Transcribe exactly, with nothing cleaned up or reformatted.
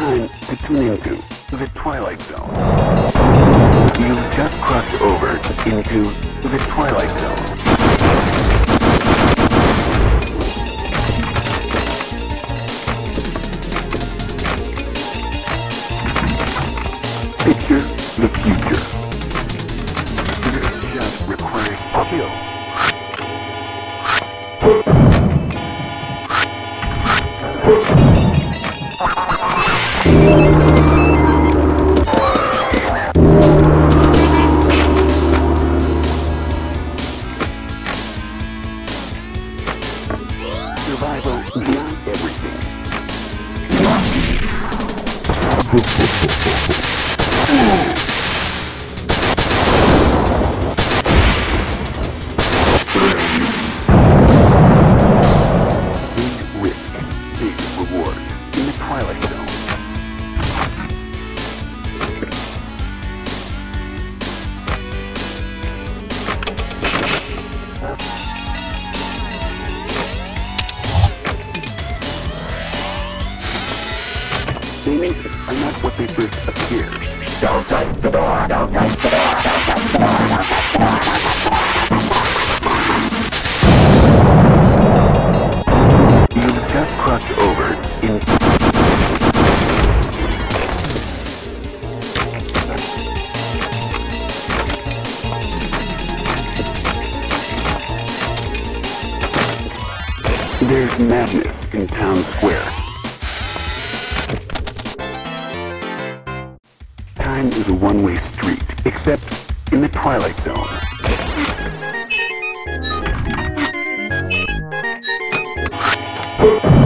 time to tune into the Twilight Zone. You've just crossed over into the Twilight Zone. Picture the future. This just requires skill. Survival beyond everything. Big risk, big reward in the Twilight Zone. Things are not what they first appear. Don't touch the door, don't touch the door, don't touch the door, don't touch the door, don't touch the door. You've just crossed over in... There's madness in Town Square. Time is a one-way street, except in the Twilight Zone. Oh!